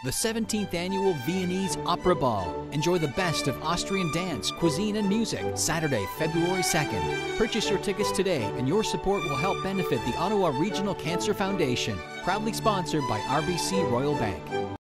The 17th Annual Viennese Opera Ball. Enjoy the best of Austrian dance, cuisine, and music, Saturday, February 2nd. Purchase your tickets today, and your support will help benefit the Ottawa Regional Cancer Foundation. Proudly sponsored by RBC Royal Bank.